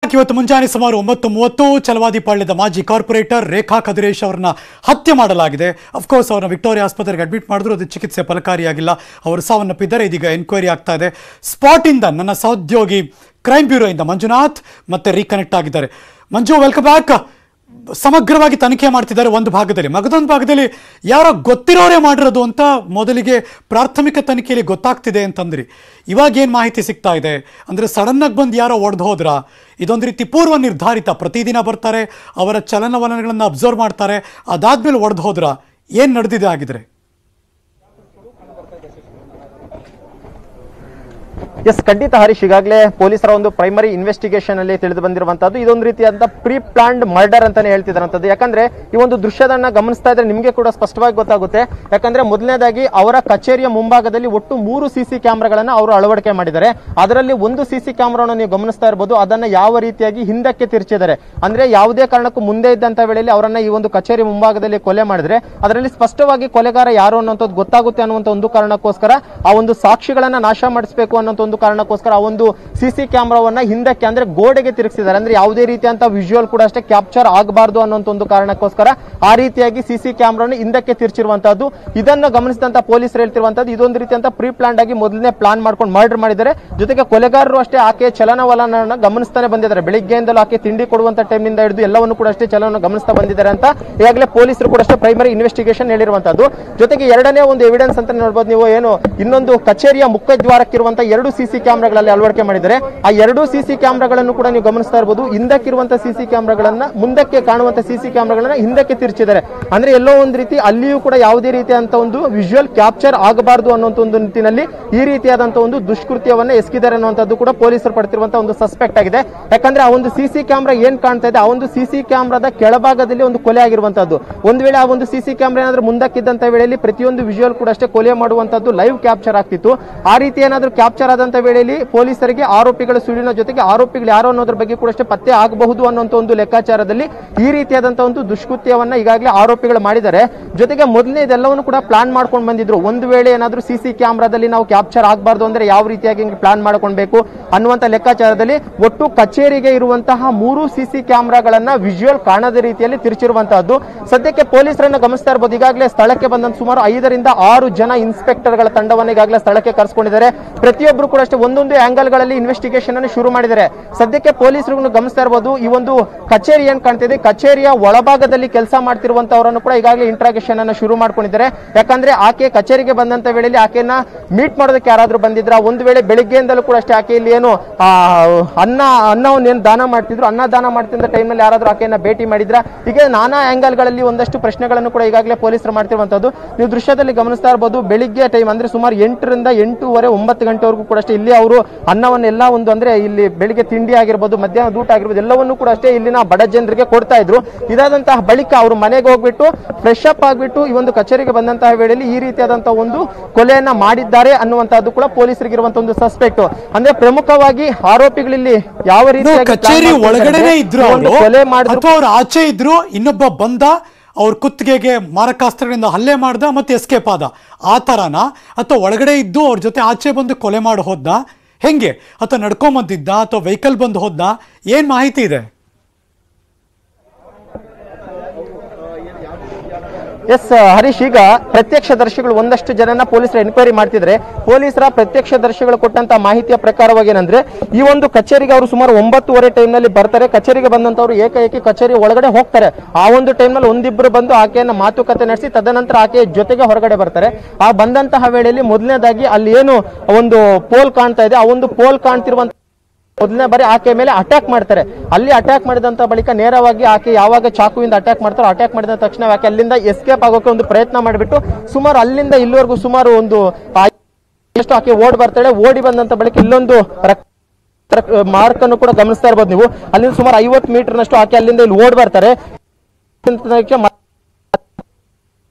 Back. ಇವತ್ತು ಮುಂಜಾನೆ ಸುಮಾರು 9:30 ಛಲವಾದಿ ಪಾಳ್ಯದ ಮಾಜಿ ಕಾರ್ಪೊರೇಟರ್ ರೇಖಾ ಕದಿರೇಶ್ ಅವರನ್ನ ಹತ್ಯೆ ಮಾಡಲಾಗಿದೆ. ಅಫ್ಕೋರ್ಸ್ ಅವರನ್ನ ವಿಕ್ಟೋರಿಯಾ ಆಸ್ಪತ್ರೆಗೆ ಅಡ್ಮಿಟ್ ಮಾಡಿದ್ರು, ಅದು ಚಿಕಿತ್ಸೆ ಫಲಕಾರಿಯಾಗಿಲ್ಲ. ಅವರು ಸಾವನ್ನಪ್ಪಿದ್ದಾರೆ. ಇದೀಗ ಎನ್ಕ್ವೈರಿ ಆಗ್ತಾ ಇದೆ. ಸ್ಪಾಟಿಂದ ನನ್ನ ಸಹೋದ್ಯೋಗಿ ಕ್ರೈಮ್ ಬ್ಯೂರೋಯಿಂದ ಮಂಜುನಾಥ್ ಮತ್ತೆ ರೀಕನೆಕ್ಟ್ ಆಗಿದ್ದಾರೆ. Manju, welcome back. ಸಮಗ್ರವಾಗಿ ತನಿಖೆ ಮಾಡ್ತಿದ್ದಾರೆ ಒಂದು ಭಾಗದಲ್ಲಿ, ಮಗದೊಂದು ಭಾಗದಲ್ಲಿ ಯಾರೋ ಗೊತ್ತಿರೋರೇ ಮಾಡಿರೋದು ಅಂತ ಮೊದಲಿಗೆ ಪ್ರಾಥಮಿಕ ತನಿಖೆಯಲ್ಲಿ ಗೊತ್ತಾಗ್ತಿದೆ ಅಂತಂದ್ರಿ. ಇವಾಗ ಏನು ಮಾಹಿತಿ ಸಿಗ್ತಾ ಇದೆ ಅಂದರೆ, ಸಡನ್ನಾಗಿ ಬಂದು ಯಾರೋ ಒಡೆದು ಹೋದ್ರಾ? ಇದೊಂದು ರೀತಿ ಪೂರ್ವ ನಿರ್ಧಾರಿತ, ಪ್ರತಿದಿನ ಬರ್ತಾರೆ, ಅವರ ಚಲನವಲನಗಳನ್ನು ಅಬ್ಸರ್ವ್ ಮಾಡ್ತಾರೆ, ಅದಾದ್ಮೇಲೆ ಒಡೆದು ಹೋದ್ರಾ? ಏನು ನಡೆದಿದೆ ಆಗಿದ್ರೆ? ಎಸ್, ಖಂಡಿತ ಹರೀಶ್. ಈಗಾಗಲೇ ಪೊಲೀಸರ ಒಂದು ಪ್ರೈಮರಿ ಇನ್ವೆಸ್ಟಿಗೇಷನ್ ಅಲ್ಲಿ ತಿಳಿದು ಬಂದಿರುವಂತದ್ದು ಇದೊಂದು ರೀತಿಯಾದ ಪ್ರೀ ಪ್ಲಾನ್ಡ್ ಮರ್ಡರ್ ಅಂತಾನೆ ಹೇಳ್ತಿದ್ರಂತದ್ದು. ಯಾಕಂದ್ರೆ ಈ ಒಂದು ದೃಶ್ಯದನ್ನ ಗಮನಿಸ್ತಾ ಇದ್ರೆ ನಿಮಗೆ ಕೂಡ ಸ್ಪಷ್ಟವಾಗಿ ಗೊತ್ತಾಗುತ್ತೆ. ಯಾಕಂದ್ರೆ ಮೊದಲನೇದಾಗಿ ಅವರ ಕಚೇರಿಯ ಮುಂಭಾಗದಲ್ಲಿ ಒಟ್ಟು 3 ಸಿಸಿ ಕ್ಯಾಮೆರಾಗಳನ್ನ ಅವರು ಅಳವಡಿಕೆ ಮಾಡಿದ್ದಾರೆ. ಅದರಲ್ಲಿ ಒಂದು ಸಿಸಿ ಕ್ಯಾಮೆರಾವನ್ನು ನೀವು ಗಮನಿಸ್ತಾ ಇರಬಹುದು, ಅದನ್ನ ಯಾವ ರೀತಿಯಾಗಿ ಹಿಂದಕ್ಕೆ ತಿರ್ಚಿದ್ದಾರೆ ಅಂದ್ರೆ ಯಾವುದೇ ಕಾರಣಕ್ಕೂ ಮುಂದೆ ಇದ್ದಂತ ವೇಳೆಯಲ್ಲಿ ಅವರನ್ನ ಈ ಒಂದು ಕಚೇರಿ ಮುಂಭಾಗದಲ್ಲಿ ಕೊಲೆ ಮಾಡಿದ್ರೆ ಅದರಲ್ಲಿ ಸ್ಪಷ್ಟವಾಗಿ ಕೊಲೆಗಾರ ಯಾರು ಅನ್ನೋಂಥದ್ದು ಗೊತ್ತಾಗುತ್ತೆ ಅನ್ನುವಂತ ಒಂದು ಕಾರಣಕ್ಕೋಸ್ಕರ, ಆ ಒಂದು ಸಾಕ್ಷಿಗಳನ್ನ ನಾಶ ಮಾಡಿಸಬೇಕು ಅನ್ನೋ ಒಂದು ಕಾರಣಕ್ಕೋಸ್ಕರ ಆ ಒಂದು ಸಿಸಿ ಕ್ಯಾಮೆರಾವನ್ನ ಹಿಂದಕ್ಕೆ ಅಂದ್ರೆ ಗೋಡೆಗೆ ತಿರುಗಿಸಿದ್ದಾರೆ. ಅಂದ್ರೆ ಯಾವುದೇ ರೀತಿಯಂತ ವಿಜುವಲ್ ಕೂಡ ಅಷ್ಟೇ ಕ್ಯಾಪ್ಚರ್ ಆಗಬಾರದು ಅನ್ನೋಂತ ಒಂದು ಕಾರಣಕ್ಕೋಸ್ಕರ ಆ ರೀತಿಯಾಗಿ ಸಿಸಿ ಕ್ಯಾಮೆರಾವನ್ನು ಹಿಂದಕ್ಕೆ ತಿರ್ಚಿರುವಂತದ್ದು. ಇದನ್ನು ಗಮನಿಸಿದಂತ ಪೊಲೀಸರು ಹೇಳ್ತಿರುವಂತದ್ದು ಇದೊಂದು ರೀತಿಯಂತ ಪ್ರೀ ಪ್ಲಾನ್ಡ್ ಆಗಿ ಮೊದಲನೇ ಪ್ಲಾನ್ ಮಾಡ್ಕೊಂಡು ಮರ್ಡರ್ ಮಾಡಿದ್ದಾರೆ. ಜೊತೆಗೆ ಕೊಲೆಗಾರರು ಅಷ್ಟೇ ಆಕೆಯ ಚಲನವಲನ ಗಮನಿಸ್ತಾನೆ ಬಂದಿದ್ದಾರೆ. ಬೆಳಿಗ್ಗೆಯಿಂದಲೂ ಆಕೆ ತಿಂಡಿ ಕೊಡುವಂತ ಟೈಮ್ ನಿಂದ ಹಿಡಿದು ಎಲ್ಲವನ್ನು ಕೂಡ ಅಷ್ಟೇ ಚಲನ ಗಮನಿಸ್ತಾ ಬಂದಿದ್ದಾರೆ ಅಂತ ಈಗಾಗಲೇ ಪೊಲೀಸರು ಕೂಡ ಅಷ್ಟೇ ಪ್ರೈಮರಿ ಇನ್ವೆಸ್ಟಿಗೇಷನ್ ಹೇಳಿರುವಂತದ್ದು. ಜೊತೆಗೆ ಎರಡನೇ ಒಂದು ಎವಿಡೆನ್ಸ್ ಅಂತ ನೋಡಬಹುದು ನೀವು, ಏನು ಇನ್ನೊಂದು ಕಚೇರಿಯ ಮುಖದ್ವಾರಕ್ಕಿರುವಂತಹ 2 ಸಿಸಿ ಕ್ಯಾಮೆರಾಗಳಲ್ಲಿ ಅಳವಡಿಕೆ ಮಾಡಿದ್ದಾರೆ. ಆ 2 ಸಿಸಿ ಕ್ಯಾಮೆರಾಗಳನ್ನು ಕೂಡ ನೀವು ಗಮನಿಸ್ತಾ ಇರಬಹುದು. ಹಿಂದಕ್ಕಿರುವಂತಹ ಸಿಸಿ ಕ್ಯಾಮೆರಾಗಳನ್ನ ಮುಂದಕ್ಕೆ ಕಾಣುವಂತ ಸಿಸಿ ಕ್ಯಾಮೆರಾಗಳನ್ನ ಹಿಂದಕ್ಕೆ ತಿರ್ಚಿದ್ದಾರೆ. ಅಂದ್ರೆ ಎಲ್ಲೋ ಒಂದು ರೀತಿ ಅಲ್ಲಿಯೂ ಕೂಡ ಯಾವುದೇ ರೀತಿಯಾದಂತ ಒಂದು ವಿಜುವಲ್ ಕ್ಯಾಪ್ಚರ್ ಆಗಬಾರದು ಅನ್ನುವಂತ ಒಂದು ನಿಟ್ಟಿನಲ್ಲಿ ಈ ರೀತಿಯಾದಂತಹ ಒಂದು ದುಷ್ಕೃತ್ಯವನ್ನ ಎಸಗಿದ್ದಾರೆ ಅನ್ನುವಂಥದ್ದು ಕೂಡ ಪೊಲೀಸರು ಪಡ್ತಿರುವಂತಹ ಒಂದು ಸಸ್ಪೆಕ್ಟ್ ಆಗಿದೆ. ಯಾಕಂದ್ರೆ ಆ ಒಂದು ಸಿಸಿ ಕ್ಯಾಮೆರಾ ಏನ್ ಕಾಣ್ತಾ ಇದೆ, ಆ ಒಂದು ಸಿಸಿ ಕ್ಯಾಮೆರಾದ ಕೆಳಭಾಗದಲ್ಲಿ ಒಂದು ಕೊಲೆ ಆಗಿರುವಂತದ್ದು. ಒಂದು ವೇಳೆ ಆ ಒಂದು ಸಿಸಿ ಕ್ಯಾಮೆರಾ ಏನಾದ್ರೂ ಮುಂದಕ್ಕಿದ್ದಂತ ವೇಳೆಯಲ್ಲಿ ಪ್ರತಿಯೊಂದು ವಿಜುವಲ್ ಕೂಡ ಅಷ್ಟೇ ಕೊಲೆ ಮಾಡುವಂತದ್ದು ಲೈವ್ ಕ್ಯಾಪ್ಚರ್ ಆಗ್ತಿತ್ತು. ಆ ರೀತಿ ಏನಾದ್ರೂ ಕ್ಯಾಪ್ಚರ್ ಆದಂತ ವೇಳೆಯಲ್ಲಿ ಪೊಲೀಸರಿಗೆ ಆರೋಪಿಗಳ ಸುಳಿನ ಜೊತೆಗೆ ಆರೋಪಿಗಳು ಯಾರು ಅನ್ನೋದ್ರ ಬಗ್ಗೆ ಕೂಡ ಅಷ್ಟೇ ಪತ್ತೆ ಆಗಬಹುದು ಅನ್ನುವಂತ ಒಂದು ಲೆಕ್ಕಾಚಾರದಲ್ಲಿ ಈ ರೀತಿಯಾದಂತಹ ಒಂದು ದುಷ್ಕೃತ್ಯವನ್ನ ಈಗಾಗಲೇ ಆರೋಪಿಗಳು ಮಾಡಿದ್ದಾರೆ. ಜೊತೆಗೆ ಮೊದಲನೇ ಇದೆಲ್ಲವನ್ನು ಕೂಡ ಪ್ಲಾನ್ ಮಾಡ್ಕೊಂಡು ಬಂದಿದ್ರು. ಒಂದು ವೇಳೆ ಏನಾದ್ರೂ ಸಿಸಿ ಕ್ಯಾಮೆರಾದಲ್ಲಿ ನಾವು ಕ್ಯಾಪ್ಚರ್ ಆಗಬಾರ್ದು ಅಂದ್ರೆ ಯಾವ ರೀತಿಯಾಗಿ ಪ್ಲಾನ್ ಮಾಡ್ಕೊಳ್ಬೇಕು ಅನ್ನುವಂತ ಲೆಕ್ಕಾಚಾರದಲ್ಲಿ ಒಟ್ಟು ಕಚೇರಿಗೆ ಇರುವಂತಹ 3 ಸಿಸಿ ಕ್ಯಾಮೆರಾಗಳನ್ನ ವಿಜುವಲ್ ಕಾಣದ ರೀತಿಯಲ್ಲಿ ತಿರ್ಚಿರುವಂತಹದ್ದು. ಸದ್ಯಕ್ಕೆ ಪೊಲೀಸರನ್ನ ಗಮನಿಸ್ತಾ ಇರಬಹುದು. ಈಗಾಗಲೇ ಸ್ಥಳಕ್ಕೆ ಬಂದಂತ ಸುಮಾರು 5 ರಿಂದ 6 ಜನ ಇನ್ಸ್ಪೆಕ್ಟರ್ಗಳ ತಂಡವನ್ನು ಈಗಾಗಲೇ ಸ್ಥಳಕ್ಕೆ ಕರೆಸಿಕೊಂಡಿದ್ದಾರೆ. ಪ್ರತಿಯೊಬ್ಬರು ಕೂಡ ಅಷ್ಟೇ ಒಂದೊಂದು ಆಂಗಲ್ ಗಳಲ್ಲಿ ಇನ್ವೆಸ್ಟಿಗೇಷನ್ ಅನ್ನು ಶುರು ಮಾಡಿದ್ದಾರೆ. ಸದ್ಯಕ್ಕೆ ಪೊಲೀಸರು ಗಮನಿಸ್ತಾ ಇರಬಹುದು, ಈ ಒಂದು ಕಚೇರಿ ಏನ್ ಕಾಣ್ತಿದೆ, ಕಚೇರಿಯ ಒಳಭಾಗದಲ್ಲಿ ಕೆಲಸ ಮಾಡ್ತಿರುವಂತವರನ್ನು ಕೂಡ ಈಗಾಗಲೇ ಇಂಟ್ರಾಗೇಷನ್ ಅನ್ನು ಶುರು ಮಾಡ್ಕೊಂಡಿದ್ದಾರೆ. ಯಾಕಂದ್ರೆ ಆಕೆ ಕಚೇರಿಗೆ ಬಂದಂತ ವೇಳೆಯಲ್ಲಿ ಆಕೆಯನ್ನ ಮೀಟ್ ಮಾಡೋದಕ್ಕೆ ಯಾರಾದ್ರೂ ಬಂದಿದ್ರ, ಒಂದು ವೇಳೆ ಬೆಳಿಗ್ಗೆಯಿಂದಲೂ ಕೂಡ ಅಷ್ಟೇ ಆಕೆ ಇಲ್ಲಿ ಏನು ಅನ್ನವನ್ನು ಏನು ದಾನ ಮಾಡ್ತಿದ್ರು, ಅನ್ನ ದಾನ ಮಾಡ್ತಿದ್ದ ಟೈಮ್ ನಲ್ಲಿ ಯಾರಾದ್ರೂ ಆಕೆಯನ್ನ ಭೇಟಿ ಮಾಡಿದ್ರ, ಹೀಗೆ ನಾನಾ ಆಂಗಲ್ ಗಳಲ್ಲಿ ಒಂದಷ್ಟು ಪ್ರಶ್ನೆಗಳನ್ನು ಕೂಡ ಈಗಾಗಲೇ ಪೊಲೀಸರು ಮಾಡ್ತಿರುವಂತದ್ದು ನೀವು ದೃಶ್ಯದಲ್ಲಿ ಗಮನಿಸ್ತಾ ಇರಬಹುದು. ಬೆಳಿಗ್ಗೆ ಟೈಮ್ ಅಂದ್ರೆ ಸುಮಾರು 8 ರಿಂದ 8:30 9 ಗಂಟೆವರೆಗೂ ಕೂಡ ಅಷ್ಟೇ ಇಲ್ಲಿ ಅವರು ಅನ್ನವನ್ನೆಲ್ಲ ಒಂದು ಅಂದ್ರೆ ಇಲ್ಲಿ ಬೆಳಿಗ್ಗೆ ತಿಂಡಿ ಆಗಿರ್ಬೋದು, ಮಧ್ಯಾಹ್ನದ ಊಟ ಆಗಿರ್ಬೋದು, ಎಲ್ಲವನ್ನೂ ಕೂಡ ಅಷ್ಟೇ ಇಲ್ಲಿನ ಬಡ ಜನರಿಗೆ ಕೊಡ್ತಾ ಇದ್ರು. ಇದಾದಂತಹ ಬಳಿಕ ಅವರು ಮನೆಗೆ ಹೋಗ್ಬಿಟ್ಟು ಫ್ರೆಶ್ ಅಪ್ ಆಗ್ಬಿಟ್ಟು ಈ ಒಂದು ಕಚೇರಿಗೆ ಬಂದಂತಹ ವೇಳೆಯಲ್ಲಿ ಈ ರೀತಿಯಾದಂತಹ ಒಂದು ಕೊಲೆಯನ್ನ ಮಾಡಿದ್ದಾರೆ ಅನ್ನುವಂತಹದ್ದು ಕೂಡ ಪೊಲೀಸರಿಗೆ ಇರುವಂತಹ ಒಂದು ಸಸ್ಪೆಕ್ಟ್. ಅಂದ್ರೆ ಪ್ರಮುಖವಾಗಿ ಆರೋಪಿಗಳಲ್ಲಿ ಯಾವ ರೀತಿ ಕಚೇರಿ ಒಳಗಡೆನೆ ಇದ್ರು, ಕೊಲೆ ಮಾಡಿದ್ರು, ಅವ್ರು ಆಚೆ ಇದ್ರು, ಇನ್ನೊಬ್ಬ ಬಂದ ಅವ್ರ ಕುತ್ತಿಗೆಗೆ ಮಾರಕಾಸ್ತ್ರಗಳಿಂದ ಹಲ್ಲೆ ಮಾಡ್ದ ಮತ್ತೆ ಎಸ್ಕೇಪ್ ಆದ, ಆ ತರನ? ಅಥವಾ ಒಳಗಡೆ ಇದ್ದು ಅವ್ರ ಜೊತೆ ಆಚೆ ಬಂದು ಕೊಲೆ ಮಾಡಿ ಹೋದ್ನ, ಹೆಂಗೆ? ಅಥವಾ ನಡ್ಕೊಂಬಂದಿದ್ದ ಅಥವಾ ವೆಹಿಕಲ್ ಬಂದು ಹೋದ್ನ? ಏನ್ ಮಾಹಿತಿ ಇದೆ? ಎಸ್ ಹರೀಶ್, ಈಗ ಪ್ರತ್ಯಕ್ಷದರ್ಶಿಗಳು ಒಂದಷ್ಟು ಜನನ ಪೊಲೀಸರು ಎನ್ಕ್ವೈರಿ ಮಾಡ್ತಿದ್ರೆ ಪೊಲೀಸರ ಪ್ರತ್ಯಕ್ಷದರ್ಶಿಗಳು ಕೊಟ್ಟಂತ ಮಾಹಿತಿಯ ಪ್ರಕಾರವಾಗಿ ಏನಂದ್ರೆ, ಈ ಒಂದು ಕಚೇರಿಗೆ ಅವರು ಸುಮಾರು 9:30 ಟೈಮ್ ನಲ್ಲಿ ಬರ್ತಾರೆ. ಕಚೇರಿಗೆ ಬಂದಂತವ್ರು ಏಕಾಏಕಿ ಕಚೇರಿ ಒಳಗಡೆ ಹೋಗ್ತಾರೆ. ಆ ಒಂದು ಟೈಮ್ ನಲ್ಲಿ ಒಂದಿಬ್ಬರು ಬಂದು ಆಕೆಯನ್ನ ಮಾತುಕತೆ ನಡೆಸಿ ತದನಂತರ ಆಕೆಯ ಜೊತೆಗೆ ಹೊರಗಡೆ ಬರ್ತಾರೆ. ಆ ಬಂದಂತಹ ವೇಳೆಯಲ್ಲಿ ಮೊದಲನೇದಾಗಿ ಅಲ್ಲಿ ಏನು ಒಂದು ಪೋಲ್ ಕಾಣ್ತಾ ಇದೆ, ಆ ಒಂದು ಪೋಲ್ ಕಾಣ್ತಿರುವಂತ ಮೊದಲನೇ ಬಾರಿ ಆಕೆ ಮೇಲೆ ಅಟ್ಯಾಕ್ ಮಾಡ್ತಾರೆ. ಅಲ್ಲಿ ಅಟ್ಯಾಕ್ ಮಾಡಿದಂತ ಬಳಿಕ ನೇರವಾಗಿ ಆಕೆ ಯಾವಾಗ ಚಾಕುವಿಂದ ಅಟ್ಯಾಕ್ ಮಾಡ್ತಾರೋ, ಅಟ್ಯಾಕ್ ಮಾಡಿದ ತಕ್ಷಣ ಆಕೆ ಅಲ್ಲಿಂದ ಎಸ್ಕೇಪ್ ಆಗೋಕೆ ಒಂದು ಪ್ರಯತ್ನ ಮಾಡಿಬಿಟ್ಟು ಸುಮಾರು ಅಲ್ಲಿಂದ ಇಲ್ಲಿವರೆಗೂ ಸುಮಾರು ಒಂದು ಆಕೆ ಓಡಿ ಬರ್ತಾಳೆ. ಓಡಿ ಬಂದಂತ ಬಳಿಕ ಇಲ್ಲೊಂದು ಮಾರ್ಕ್ ಅನ್ನು ಕೂಡ ಗಮನಿಸ್ತಾ ಇರಬಹುದು ನೀವು. ಅಲ್ಲಿಂದ ಸುಮಾರು 50 ಮೀಟರ್ ನಷ್ಟು ಆಕೆ ಅಲ್ಲಿಂದ ಇಲ್ಲಿ ಓಡಿ ಬರ್ತಾರೆ.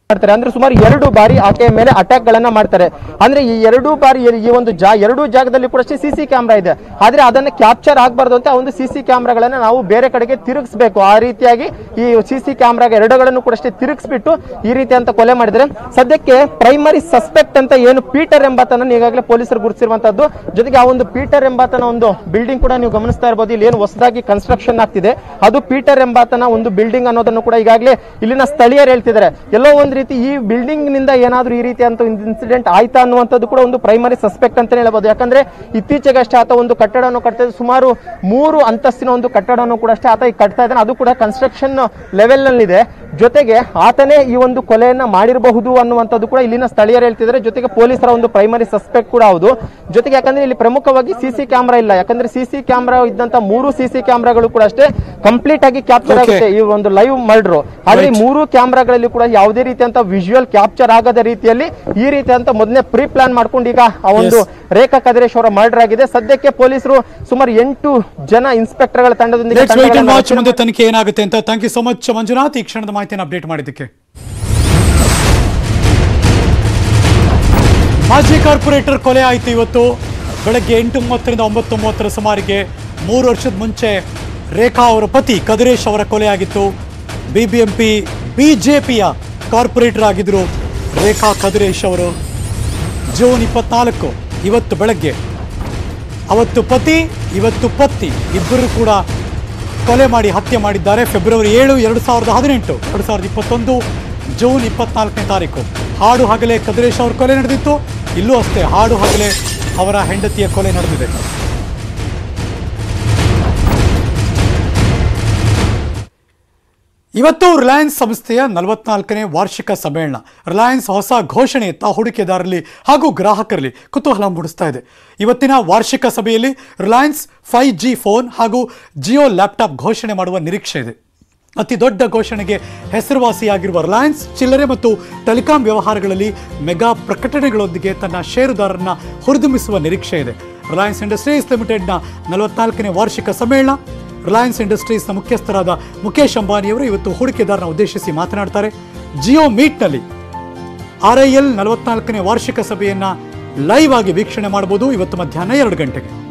ಮಾಡ್ತಾರೆ. ಅಂದ್ರೆ ಸುಮಾರು 2 ಬಾರಿ ಆಕೆಯ ಮೇಲೆ ಅಟ್ಯಾಕ್ ಗಳನ್ನ ಮಾಡ್ತಾರೆ. ಅಂದ್ರೆ ಈ 2 ಬಾರಿ ಈ ಒಂದು ಎರಡೂ ಜಾಗದಲ್ಲಿ ಕೂಡ ಅಷ್ಟೇ ಸಿಸಿ ಕ್ಯಾಮೆರಾ ಇದೆ. ಆದ್ರೆ ಅದನ್ನ ಕ್ಯಾಪ್ಚರ್ ಆಗಬಾರ್ದು ಅಂತ ಒಂದು ಸಿಸಿ ಕ್ಯಾಮೆರಾಗಳನ್ನ ನಾವು ಬೇರೆ ಕಡೆಗೆ ತಿರುಗಿಸಬೇಕು. ಆ ರೀತಿಯಾಗಿ ಈ ಸಿಸಿ ಕ್ಯಾಮೆರಾಗ ಎರಡುಗಳನ್ನು ಕೂಡ ಅಷ್ಟೇ ತಿರುಗಿಸ್ಬಿಟ್ಟು ಈ ರೀತಿ ಅಂತ ಕೊಲೆ ಮಾಡಿದ್ರೆ. ಸದ್ಯಕ್ಕೆ ಪ್ರೈಮರಿ ಸಸ್ಪೆಕ್ಟ್ ಅಂತ ಏನು ಪೀಟರ್ ಎಂಬಾತನ ಈಗಾಗಲೇ ಪೊಲೀಸರು ಗುರುತಿಸಿರುವಂತದ್ದು. ಜೊತೆಗೆ ಆ ಒಂದು ಪೀಟರ್ ಎಂಬಾತನ ಒಂದು ಬಿಲ್ಡಿಂಗ್ ಕೂಡ ನೀವು ಗಮನಿಸ್ತಾ ಇರಬಹುದು. ಇಲ್ಲಿ ಏನು ಹೊಸದಾಗಿ ಕನ್ಸ್ಟ್ರಕ್ಷನ್ ಆಗ್ತಿದೆ ಅದು ಪೀಟರ್ ಎಂಬಾತನ ಒಂದು ಬಿಲ್ಡಿಂಗ್ ಅನ್ನೋದನ್ನು ಕೂಡ ಈಗಾಗಲೇ ಇಲ್ಲಿನ ಸ್ಥಳೀಯರು ಹೇಳ್ತಿದ್ದಾರೆ. ಎಲ್ಲೋ ಒಂದು ರೀತಿ ಈ ಬಿಲ್ಡಿಂಗ್ ನಿಂದ ಏನಾದ್ರೂ ಈ ರೀತಿ ಅಂತ ಇನ್ಸಿಡೆಂಟ್ ಆಯ್ತಾ ಅನ್ನುವಂಥದ್ದು ಕೂಡ ಒಂದು ಪ್ರೈಮರಿ ಸಸ್ಪೆಕ್ಟ್ ಅಂತ ಹೇಳಬಹುದು. ಯಾಕಂದ್ರೆ ಇತ್ತೀಚೆಗಷ್ಟೇ ಆತ ಒಂದು ಕಟ್ಟಡವನ್ನು ಕಟ್ತಾ ಇದ್ದ, ಸುಮಾರು 3 ಅಂತಸ್ತಿನ ಒಂದು ಕಟ್ಟಡವನ್ನು ಕೂಡ ಅಷ್ಟೇ ಆತ ಈಗ ಕಟ್ತಾ ಇದ್ದಾನೆ. ಅದು ಕೂಡ ಕನ್ಸ್ಟ್ರಕ್ಷನ್ ಲೆವೆಲ್ ನಲ್ಲಿದೆ. ಜೊತೆಗೆ ಆತನೇ ಈ ಒಂದು ಕೊಲೆಯನ್ನ ಮಾಡಿರಬಹುದು ಅನ್ನುವಂಥದ್ದು ಕೂಡ ಇಲ್ಲಿನ ಸ್ಥಳೀಯರು ಹೇಳ್ತಿದ್ದಾರೆ. ಜೊತೆಗೆ ಪೊಲೀಸರ ಒಂದು ಪ್ರೈಮರಿ ಸಸ್ಪೆಕ್ಟ್ ಕೂಡ ಹೌದು. ಜೊತೆಗೆ ಯಾಕಂದ್ರೆ ಇಲ್ಲಿ ಪ್ರಮುಖವಾಗಿ ಸಿಸಿ ಕ್ಯಾಮೆರಾ ಇಲ್ಲ. ಯಾಕಂದ್ರೆ ಸಿಸಿ ಕ್ಯಾಮೆರಾ ಇದ್ದಂತ 3 ಸಿಸಿ ಕ್ಯಾಮೆರಾಗಳು ಕೂಡ ಅಷ್ಟೇ ಕಂಪ್ಲೀಟ್ ಆಗಿ ಕ್ಯಾಪ್ಚರ್ ಆಗುತ್ತೆ ಈ ಒಂದು ಲೈವ್ ಮರ್ಡರ್. ಆದ್ರೆ 3 ಕ್ಯಾಮೆರಾಗಳಲ್ಲಿ ಕೂಡ ಯಾವುದೇ ರೀತಿಯಂತ ವಿಜುವಲ್ ಕ್ಯಾಪ್ಚರ್ ಆಗದ ರೀತಿಯಲ್ಲಿ ಈ ರೀತಿ ಅಂತ ಮೊದಲೇ ಪ್ರೀ ಪ್ಲಾನ್ ಮಾಡ್ಕೊಂಡು ಈಗ ಆ ಒಂದು ರೇಖಾ ಕದಿರೇಶ್ ಅವರ ಮರ್ಡರ್ ಆಗಿದೆ. ಸದ್ಯಕ್ಕೆ ಪೊಲೀಸರು ಸುಮಾರು 8 ಜನ ಇನ್ಸ್ಪೆಕ್ಟರ್ಗಳ ತಂಡದೊಂದಿಗೆ ಮುಂದೆ ತನಿಖೆ ಏನಾಗುತ್ತೆ ಅಂತ. Thank you so much Manjunath, ಈ ಕ್ಷಣದ ಮಾಹಿತಿಯನ್ನು ಅಪ್ಡೇಟ್ ಮಾಡಿದ್ದಕ್ಕೆ. ಮಾಜಿ ಕಾರ್ಪೊರೇಟರ್ ಕೊಲೆ ಆಯಿತು ಇವತ್ತು ಬೆಳಗ್ಗೆ 8:30ರಿಂದ 9:30 ಸುಮಾರಿಗೆ. 3 ವರ್ಷದ ಮುಂಚೆ ರೇಖಾ ಅವರ ಪತಿ ಕದಿರೇಶ್ ಅವರ ಕೊಲೆ ಆಗಿತ್ತು. ಬಿಬಿಎಂಪಿ ಬಿಜೆಪಿಯ ಕಾರ್ಪೊರೇಟರ್ ಆಗಿದ್ರು ರೇಖಾ ಕದಿರೇಶ್ ಅವರು. ಜೂನ್ 24 ಇವತ್ತು ಬೆಳಗ್ಗೆ, ಅವತ್ತು ಪತಿ ಇವತ್ತು ಪತ್ನಿ ಇಬ್ಬರು ಕೂಡ ಕೊಲೆ ಮಾಡಿ ಹತ್ಯೆ ಮಾಡಿದ್ದಾರೆ. ಫೆಬ್ರವರಿ 7, 2018, 2021 ಜೂನ್ 24ನೇ ತಾರೀಕು ಹಾಡು ಹಗಲೇ ಕದಿರೇಶ್ ಅವ್ರ ಕೊಲೆ ನಡೆದಿತ್ತು. ಇಲ್ಲೂ ಅಷ್ಟೇ ಹಾಡು ಹಗಲೇ ಅವರ ಹೆಂಡತಿಯ ಕೊಲೆ ನಡೆದಿದೆ. ಇವತ್ತು ರಿಲಯನ್ಸ್ ಸಂಸ್ಥೆಯ 44ನೇ ವಾರ್ಷಿಕ ಸಮ್ಮೇಳನ. ರಿಲಯನ್ಸ್ ಹೊಸ ಘೋಷಣೆಯತ್ತ ಹೂಡಿಕೆದಾರರಲ್ಲಿ ಹಾಗೂ ಗ್ರಾಹಕರಲ್ಲಿ ಕುತೂಹಲ ಮೂಡಿಸ್ತಾ ಇದೆ. ಇವತ್ತಿನ ವಾರ್ಷಿಕ ಸಭೆಯಲ್ಲಿ ರಿಲಯನ್ಸ್ 5G ಫೋನ್ ಹಾಗೂ ಜಿಯೋ ಲ್ಯಾಪ್ಟಾಪ್ ಘೋಷಣೆ ಮಾಡುವ ನಿರೀಕ್ಷೆ ಇದೆ. ಅತಿ ದೊಡ್ಡ ಘೋಷಣೆಗೆ ಹೆಸರುವಾಸಿಯಾಗಿರುವ ರಿಲಯನ್ಸ್ ಚಿಲ್ಲರೆ ಮತ್ತು ಟೆಲಿಕಾಂ ವ್ಯವಹಾರಗಳಲ್ಲಿ ಮೆಗಾ ಪ್ರಕಟಣೆಗಳೊಂದಿಗೆ ತನ್ನ ಷೇರುದಾರರನ್ನ ಹುರಿದುಂಬಿಸುವ ನಿರೀಕ್ಷೆ ಇದೆ. ರಿಲಯನ್ಸ್ ಇಂಡಸ್ಟ್ರೀಸ್ ಲಿಮಿಟೆಡ್ನ 44ನೇ ವಾರ್ಷಿಕ ಸಮ್ಮೇಳನ. ರಿಲಯನ್ಸ್ ಇಂಡಸ್ಟ್ರೀಸ್ನ ಮುಖ್ಯಸ್ಥರಾದ ಮುಖೇಶ್ ಅಂಬಾನಿಯವರು ಇವತ್ತು ಹೂಡಿಕೆದಾರರನ್ನ ಉದ್ದೇಶಿಸಿ ಮಾತನಾಡ್ತಾರೆ. ಜಿಯೋ ಮೀಟ್ನಲ್ಲಿ RIL 44ನೇ ವಾರ್ಷಿಕ ಸಭೆಯನ್ನು ಲೈವ್ ಆಗಿ ವೀಕ್ಷಣೆ ಮಾಡಬಹುದು ಇವತ್ತು ಮಧ್ಯಾಹ್ನ 2 ಗಂಟೆಗೆ.